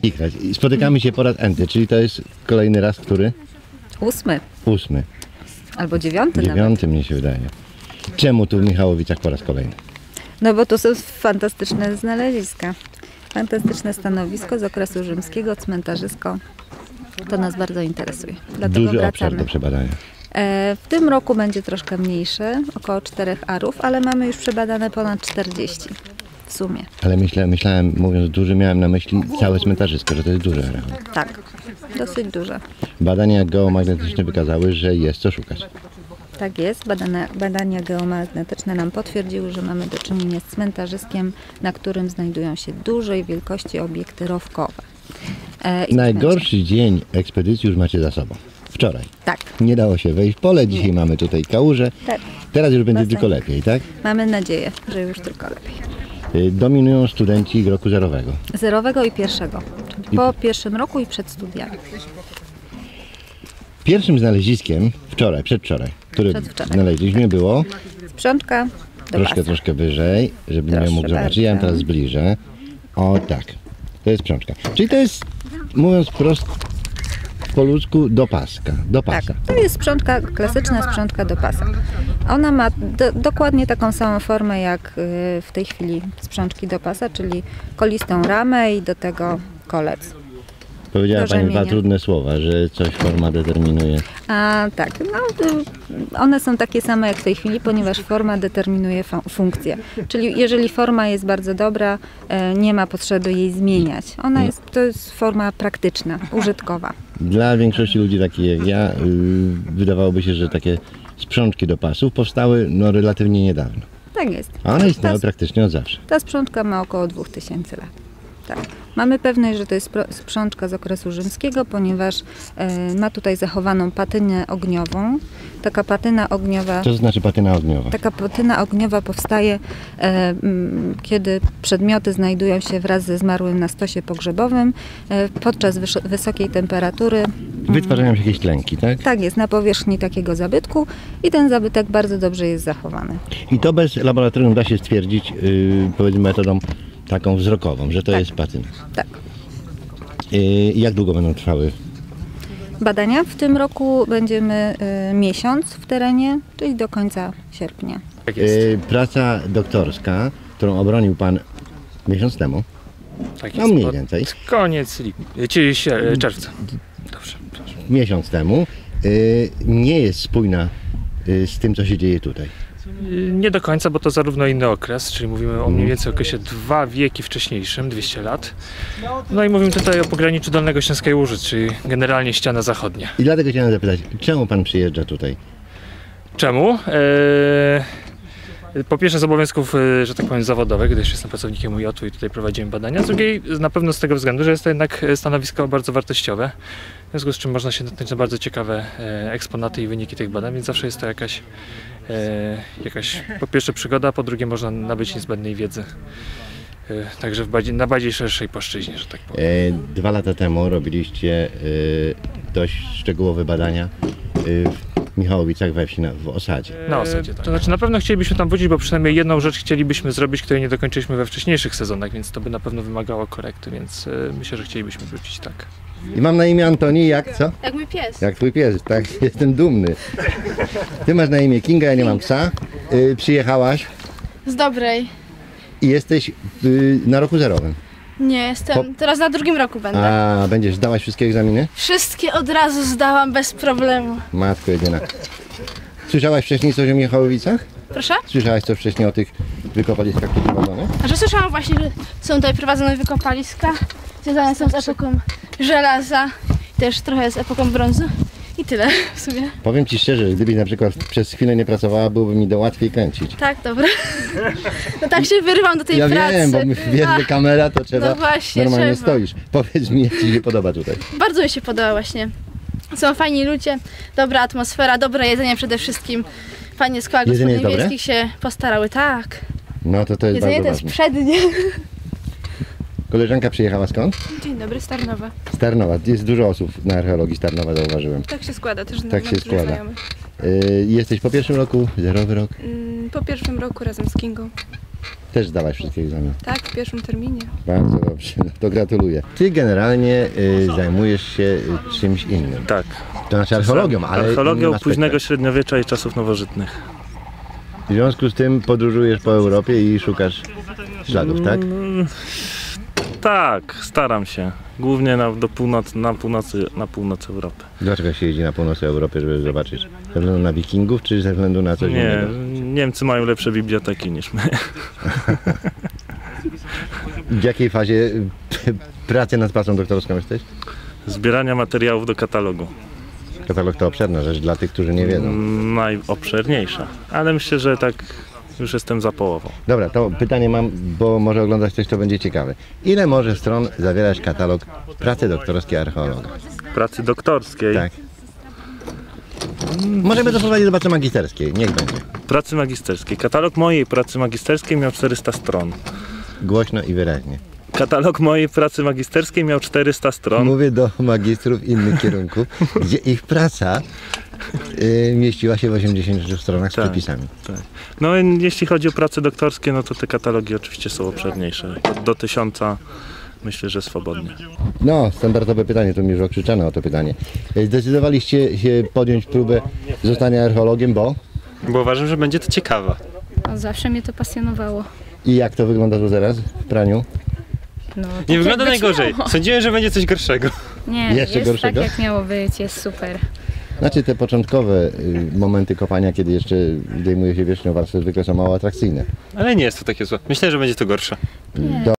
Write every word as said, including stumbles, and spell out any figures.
I spotykamy się po raz enty, czyli to jest kolejny raz, który? Ósmy. Ósmy. Albo dziewiąty Dziewiąty mnie się wydaje. Czemu tu w Michałowicach po raz kolejny? No bo to są fantastyczne znaleziska. Fantastyczne stanowisko z okresu rzymskiego, cmentarzysko. To nas bardzo interesuje. Dlatego Duży wracamy. obszar do przebadania. E, w tym roku będzie troszkę mniejszy, około czterech arów, ale mamy już przebadane ponad czterdzieści w sumie. Ale myślę, myślałem, mówiąc duży, miałem na myśli całe cmentarzysko, że to jest duże areał. Tak, dosyć duże. Badania geomagnetyczne wykazały, że jest co szukać. Tak jest. Badania, badania geomagnetyczne nam potwierdziły, że mamy do czynienia z cmentarzyskiem, na którym znajdują się dużej wielkości obiekty rowkowe. E, i Najgorszy dzień ekspedycji już macie za sobą. Wczoraj. Tak. Nie dało się wejść w pole, dzisiaj Nie. mamy tutaj kałużę. Tak. Teraz już będzie Basen. tylko lepiej, tak? Mamy nadzieję, że już tylko lepiej. Dominują studenci roku zerowego. Zerowego i pierwszego. Czyli po pierwszym roku i przed studiami. Pierwszym znaleziskiem wczoraj, przedwczoraj, który Przedwczoraj. znaleźliśmy, było Sprzączka do troszkę, pasa. troszkę wyżej, żebym Proszę ja mógł zobaczyć. bardzo. Ja ją teraz zbliżę. O tak, to jest sprzączka. Czyli to jest, mówiąc prosto, po ludzku, do paska, do Tak, pasa. to jest sprzączka, klasyczna sprzączka do pasa. Ona ma do, dokładnie taką samą formę jak y, w tej chwili sprzączki do pasa, czyli kolistą ramę i do tego kolec. Powiedziała do Pani dwa rzemienia. trudne słowa, że coś forma determinuje. A tak, no, y, one są takie same jak w tej chwili, ponieważ forma determinuje fun- funkcję. Czyli jeżeli forma jest bardzo dobra, y, nie ma potrzeby jej zmieniać. Ona jest, to jest forma praktyczna, użytkowa. Dla większości ludzi takich jak ja, yy, wydawałoby się, że takie sprzączki do pasów powstały no, relatywnie niedawno. Tak jest. A one istniały Ta- praktycznie od zawsze. Ta sprzączka ma około dwóch tysięcy lat. Tak. Mamy pewność, że to jest pro- sprzączka z okresu rzymskiego, ponieważ e, ma tutaj zachowaną patynę ogniową. Taka patyna ogniowa, Co to znaczy patyna ogniowa? taka patyna ogniowa powstaje, e, m, kiedy przedmioty znajdują się wraz ze zmarłym na stosie pogrzebowym e, podczas wys- wysokiej temperatury. Wytwarzają się jakieś tlenki, tak? Tak jest, na powierzchni takiego zabytku i ten zabytek bardzo dobrze jest zachowany. I to bez laboratorium da się stwierdzić, yy, powiedzmy metodą taką wzrokową, że to Tak. jest patyna. Tak. Yy, jak długo będą trwały? Badania w tym roku będziemy y, miesiąc w terenie, czyli do końca sierpnia. Tak jest. Yy, praca doktorska, którą obronił Pan miesiąc temu, Tak no jest. mniej Pod więcej, Koniec lipca, czyli sier- czerwca. Dobrze, przepraszam. miesiąc temu, yy, nie jest spójna yy, z tym, co się dzieje tutaj. Y, Nie do końca, bo to zarówno inny okres, czyli mówimy o mniej więcej okresie dwa wieki wcześniejszym, dwieście lat. No i mówimy tutaj o pograniczu Dolnego Śląska i Łużyc, czyli generalnie ściana zachodnia. I dlatego chciałem zapytać, czemu Pan przyjeżdża tutaj? Czemu? Eee, po pierwsze z obowiązków, e, że tak powiem, zawodowych, gdyż jestem pracownikiem U J-u i tutaj prowadziłem badania. Z drugiej na pewno z tego względu, że jest to jednak stanowisko bardzo wartościowe. W związku z czym można się natknąć na bardzo ciekawe e, eksponaty i wyniki tych badań, więc zawsze jest to jakaś, e, jakaś po pierwsze przygoda, a po drugie można nabyć niezbędnej wiedzy. E, także w bardziej, na bardziej szerszej płaszczyźnie, że tak powiem. E, dwa lata temu robiliście e, dość szczegółowe badania e, w Michałowicach we wsi, na, w osadzie. Na osadzie, tak. To znaczy na pewno chcielibyśmy tam wrócić, bo przynajmniej jedną rzecz chcielibyśmy zrobić, której nie dokończyliśmy we wcześniejszych sezonach, więc to by na pewno wymagało korekty, więc e, myślę, że chcielibyśmy wrócić, tak. I mam na imię Antoni, jak co? Jak mój pies. Jak twój pies, tak, jestem dumny. Ty masz na imię Kinga, ja nie mam psa. Y, przyjechałaś Z dobrej. i jesteś y, na roku zerowym. Nie, jestem. Po- Teraz na drugim roku będę. A będziesz zdałaś wszystkie egzaminy? Wszystkie od razu zdałam bez problemu. Matko jedyna. Słyszałaś wcześniej coś o Michałowicach? Proszę? Słyszałaś coś wcześniej o tych wykopaliskach tu prowadzonych? A że słyszałam właśnie, że są tutaj prowadzone wykopaliska. Związane są z epoką żelaza. Też trochę z epoką brązu. I tyle w sumie. Powiem Ci szczerze, że gdybyś na przykład przez chwilę nie pracowała, byłoby mi do łatwiej kręcić. Tak, dobra. No tak się wyrywam do tej Ja pracy. wiem, bo my wiesz, że kamera to trzeba, no właśnie, normalnie trzeba. stoisz. Powiedz mi, jak Ci się podoba tutaj. Bardzo mi się podoba właśnie. Są fajni ludzie, dobra atmosfera, dobre jedzenie przede wszystkim. Fajnie z koła Jedzenie jest gospodyń dobre? wiejskich się postarały, tak. No to to jest Jedzenie to bardzo jest ważne. przednie. Koleżanka przyjechała skąd? Dzień dobry, z Tarnowa. Z Tarnowa. Jest dużo osób na archeologii z Tarnowa, zauważyłem. Tak się składa też. Tak mam się dużo składa. znajomych. Yy, jesteś po pierwszym roku, zerowy rok. Mm, Po pierwszym roku razem z Kingą. Też zdałaś wszystkie egzaminy. Tak, w pierwszym terminie. Bardzo dobrze, no to gratuluję. Ty generalnie y, zajmujesz się y, czymś innym. Tak. To znaczy archeologią, ale Archeologią innym późnego aspektem. średniowiecza i czasów nowożytnych. W związku z tym podróżujesz po Europie i szukasz śladów, tak? Mm, tak, staram się. Głównie na, do północ, na, północy, na północ Europy. Dlaczego się jeździ na północy Europy, żeby zobaczyć? Ze względu na wikingów, czy ze względu na coś Nie, innego? Niemcy mają lepsze biblioteki niż my. W jakiej fazie y, pracy nad pracą doktorską jesteś? Zbierania materiałów do katalogu. Katalog to obszerna rzecz dla tych, którzy nie wiedzą. Najobszerniejsza. Ale myślę, że tak już jestem za połową. Dobra, to pytanie mam, bo może oglądać coś, co będzie ciekawe. Ile może stron zawierać katalog pracy doktorskiej archeologa? Pracy doktorskiej. Tak. Możemy doprowadzić do pracy magisterskiej, niech będzie. Pracy magisterskiej. Katalog mojej pracy magisterskiej miał czterysta stron. Głośno i wyraźnie. Katalog mojej pracy magisterskiej miał czterysta stron. Mówię do magistrów innych kierunków, gdzie ich praca y, mieściła się w osiemdziesięciu stronach z Tak. przepisami. Tak. No i jeśli chodzi o prace doktorskie, no to te katalogi oczywiście są obszerniejsze. Do, do tysiąca myślę, że swobodnie. No, standardowe pytanie, tu mi już okrzyczano o to pytanie. Y, Zdecydowaliście się podjąć próbę zostania archeologiem, bo? Bo uważam, że będzie to ciekawe. Zawsze mnie to pasjonowało. I jak to wygląda tu teraz w praniu? No, Nie wygląda najgorzej. Sądziłem, że będzie coś gorszego. Nie, Jeszcze jest gorszego? tak jak miało być, jest super. Znaczy te początkowe y, momenty kopania, kiedy jeszcze zdejmuje się wierzchnią warstwę, zwykle są mało atrakcyjne. Ale nie jest to takie złe. Myślę, że będzie to gorsze. Do